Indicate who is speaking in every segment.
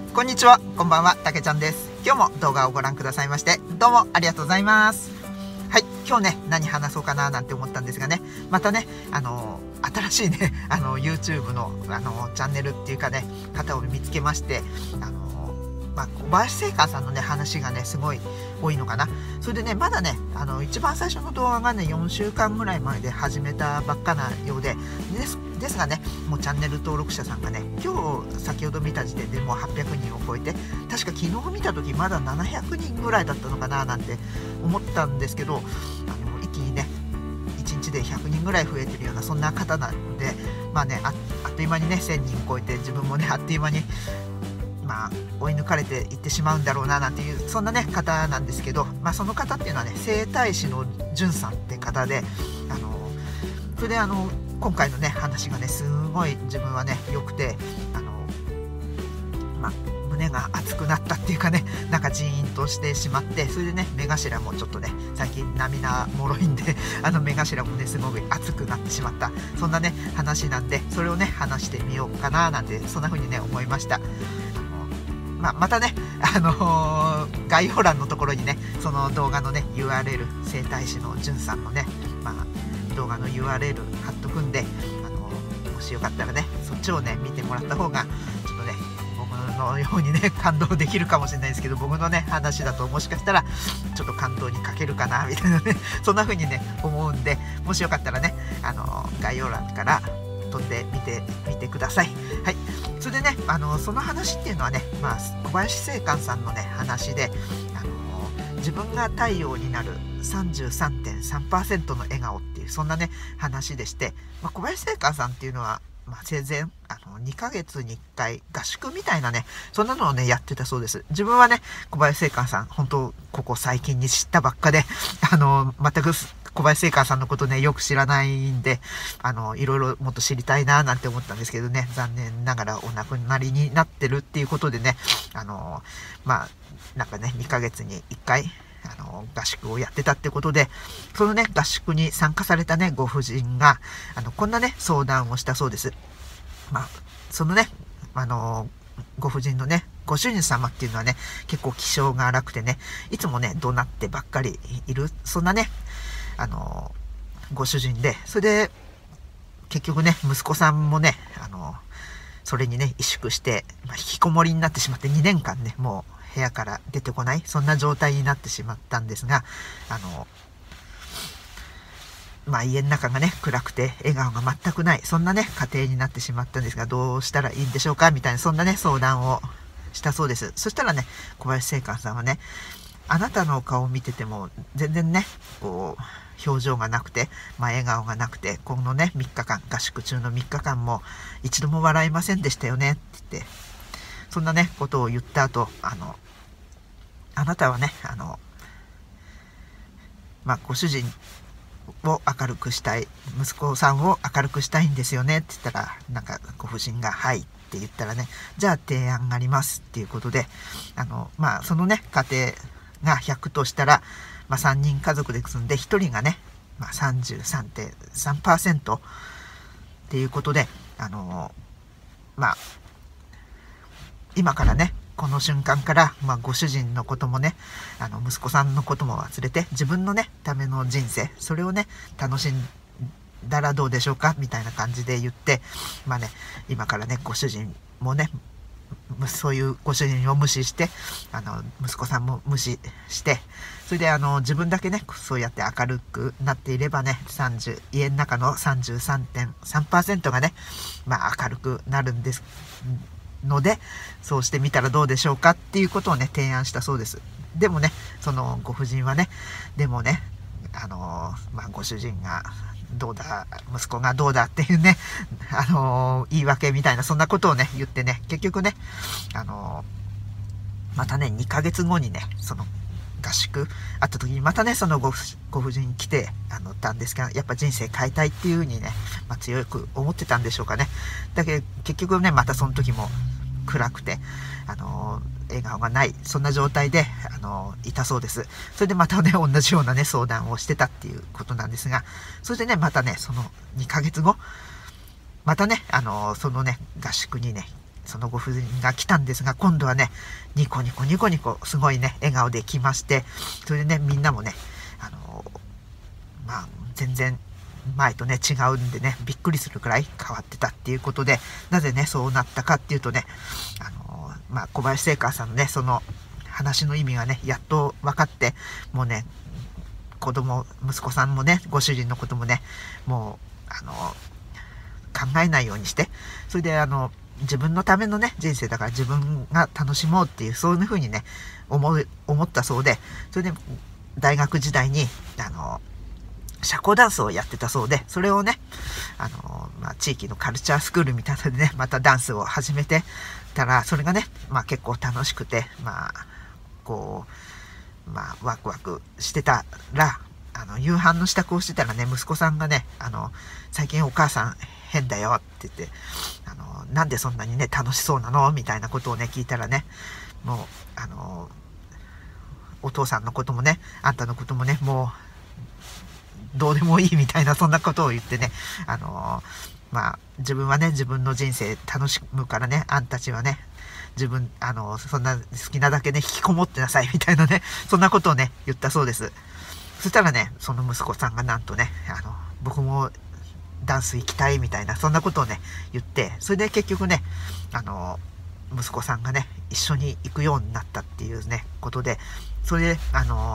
Speaker 1: こんにちは、こんばんは、たけちゃんです。今日も動画をご覧くださいましてどうもありがとうございます。はい、今日ね何話そうかななんて思ったんですがね、またね新しいねYouTube のチャンネルっていうかね方を見つけまして、小林聖寛さんのね話がねすごい多いのかな。それでねまだね一番最初の動画がね4週間ぐらい前で始めたばっかなようですがね、もうチャンネル登録者さんがね今日先ほど見た時点でもう800人を超えて、確か昨日見た時まだ700人ぐらいだったのかななんて思ったんですけど、一気にね1日で100人ぐらい増えてるようなそんな方なので、まあね あっという間にね1000人超えて、自分もねあっという間に追い抜かれていってしまうんだろうななんていうそんなね方なんですけど、その方っていうのはね整体師のじゅんさんって方で、それで今回のね話がねすごい自分はね良くて、胸が熱くなったっていうかね、なんかジーンとしてしまって、それでね目頭もちょっとね最近涙もろいんで目頭もねすごく熱くなってしまった、そんなね話なんで、それをね話してみようかななんてそんな風にね思いました。またね、概要欄のところにねその動画のね URL、 整体師のじゅんさんのね、動画の URL 貼っとくんで、もしよかったらねそっちをね見てもらった方がちょっとね僕のようにね感動できるかもしれないですけど、僕のね話だともしかしたらちょっと感動に欠けるかなみたいなねそんな風にね思うんで、もしよかったらね概要欄から飛んでみてください。はい、それでねその話っていうのはね、小林聖寛さんのね話で、自分が太陽になる 33.3% の笑顔っていうそんなね話でして、小林聖寛さんっていうのは、生前2ヶ月に1回合宿みたいなねそんなのをねやってたそうです。自分はね小林聖寛さん本当ここ最近に知ったばっかで全く小林聖寛さんのことねよく知らないんでいろいろもっと知りたいななんて思ったんですけどね、残念ながらお亡くなりになってるっていうことでねなんかね2ヶ月に1回合宿をやってたってことで、そのね合宿に参加されたねご婦人がこんなね相談をしたそうです。そのねご婦人のねご主人様っていうのはね結構気性が荒くてね、いつもね怒鳴ってばっかりいるそんなねご主人で、それで結局ね息子さんもねそれにね萎縮して、引きこもりになってしまって2年間ねもう部屋から出てこないそんな状態になってしまったんですが、家の中がね暗くて笑顔が全くないそんなね家庭になってしまったんですが、どうしたらいいんでしょうかみたいなそんなね相談をしたそうです。そしたらね小林聖寛さんはね、あなたの顔を見てても全然ねこう表情がなくて、笑顔がなくて、このね3日間合宿中の3日間も一度も笑いませんでしたよねって言って、そんなねことを言った後あなたはねご主人を明るくしたい、息子さんを明るくしたいんですよねって言ったら、なんかご婦人がはいって言ったらね、じゃあ提案がありますっていうことで、そのね家庭が100としたら、3人家族で住んで1人がね、33.3% っていうことで今からねこの瞬間から、ご主人のこともね息子さんのことも忘れて自分のねための人生、それをね楽しんだらどうでしょうかみたいな感じで言って、今からねご主人もねそういうご主人を無視して息子さんも無視して、それで自分だけねそうやって明るくなっていればね家の中の 33.3% がね明るくなるんですので、そうしてみたらどうでしょうかっていうことをね提案したそうです。でもねそのご婦人はね、でもねご主人がどうだ息子がどうだっていうね言い訳みたいなそんなことをね言ってね、結局ねまたね2ヶ月後にねその合宿あった時にまたねそのご婦人来てたんですが、やっぱ人生変えたいっていう風にね、強く思ってたんでしょうかね。だけど結局ねまたその時も暗くて笑顔がないそんな状態でいたそうです。それでまたね同じようなね相談をしてたっていうことなんですが、それでねまたねその2ヶ月後またねそのね合宿にねそのご婦人が来たんですが、今度はね、ニコニコニコニコ、すごいね、笑顔で来まして、それでね、みんなもね、全然、前とね、違うんでね、びっくりするくらい変わってたっていうことで、なぜね、そうなったかっていうとね、小林聖華さんのね、その話の意味がね、やっと分かって、もうね、息子さんもね、ご主人のこともね、もう、考えないようにして、それで自分のためのね、人生だから自分が楽しもうっていう、そういうふうにね、思ったそうで、それで、大学時代に、社交ダンスをやってたそうで、それをね、地域のカルチャースクールみたいなのでね、またダンスを始めてたら、それがね、結構楽しくて、ワクワクしてたら、夕飯の支度をしてたらね、息子さんがね、最近お母さん変だよって言って、なんでそんなにね、楽しそうなのみたいなことをね、聞いたらね、もう、お父さんのこともね、あんたのこともね、もう、どうでもいいみたいな、そんなことを言ってね、自分はね、自分の人生楽しむからね、あんたちはね、そんな好きなだけね、引きこもってなさいみたいなね、そんなことをね、言ったそうです。そしたらね、その息子さんがなんとね、僕もダンス行きたいみたいな、そんなことをね、言って、それで結局ね、息子さんがね、一緒に行くようになったっていうね、ことで、それで、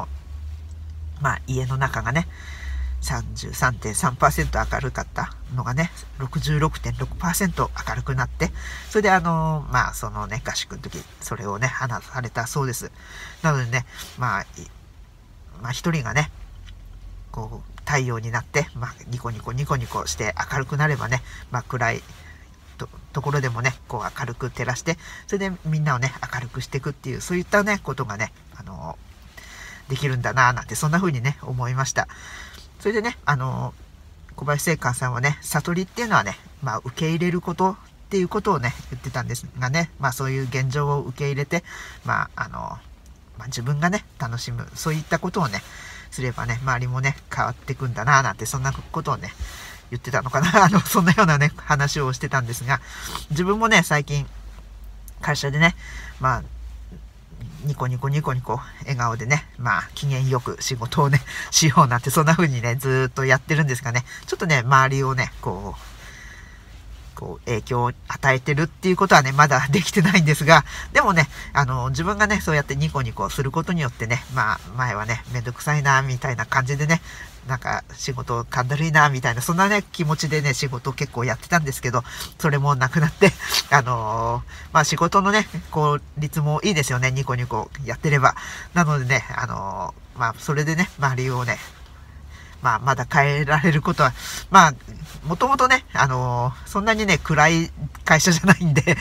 Speaker 1: 家の中がね、33.3% 明るかったのがね、66.6% 明るくなって、それでそのね、合宿の時、それをね、話されたそうです。なのでね、一人がね、こう、太陽になって、ニコニコニコニコして明るくなればね、暗いところでもね、こう明るく照らして、それでみんなをね、明るくしていくっていう、そういったね、ことがね、できるんだなぁなんて、そんな風にね、思いました。それでね、小林聖寛さんはね、悟りっていうのはね、受け入れることっていうことをね、言ってたんですがね、そういう現状を受け入れて、自分がね、楽しむ、そういったことをね、すればね、周りもね、変わっていくんだなぁなんて、そんなことをね、言ってたのかなそんなようなね、話をしてたんですが、自分もね、最近、会社でね、ニコニコニコニコ笑顔でね、機嫌よく仕事をね、しようなんて、そんな風にね、ずーっとやってるんですがね、ちょっとね、周りをね、こう影響を与えてるっていうことはね、まだできてないんですが、でもね、自分がね、そうやってニコニコすることによってね、前はね、めんどくさいな、みたいな感じでね、なんか仕事かんだるいな、みたいな、そんなね、気持ちでね、仕事を結構やってたんですけど、それもなくなって、仕事のね、効率もいいですよね、ニコニコやってれば。なのでね、それでね、周りをね、まだ変えられることは、もともとね、そんなにね、暗い会社じゃないんで、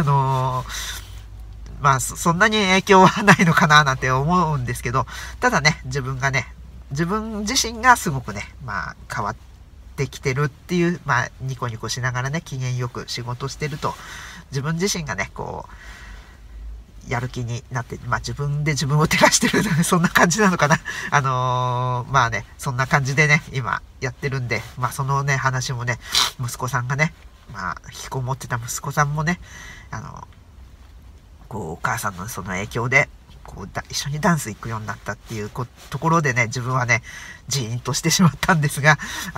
Speaker 1: そんなに影響はないのかななんて思うんですけど、ただね、自分自身がすごくね、変わってきてるっていう、ニコニコしながらね、機嫌よく仕事してると、自分自身がね、こう、やる気になって、自分で自分を照らしてる、そんな感じなのかな。そんな感じでね、今やってるんで、そのね、話もね、息子さんがね、引きこもってた息子さんもね、お母さんのその影響で、一緒にダンス行くようになったっていうところでね、自分はね、ジーンとしてしまったんですが、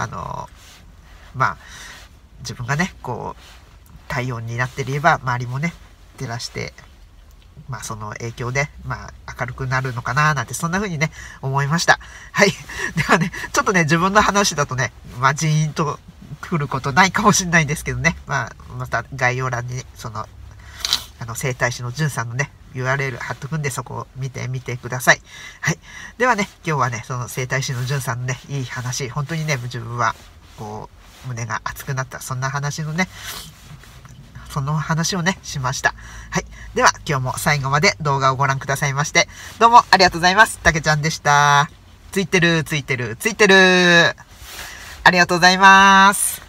Speaker 1: 自分がね、太陽になっていれば、周りもね、照らして、その影響で、明るくなるのかななんて、そんな風にね、思いました。はい。ではね、ちょっとね、自分の話だとね、ジーンと来ることないかもしれないんですけどね、また概要欄に、整体師のじゅんさんのね、URL 貼っとくんで、そこを見てみてください。はい。ではね、今日はね、その整体師のじゅんさんのね、いい話、本当にね、自分は、胸が熱くなった、そんな話のね、その話をね、しました。はい。では、今日も最後まで動画をご覧くださいまして、どうもありがとうございます。たけちゃんでした。ついてる。ありがとうございます。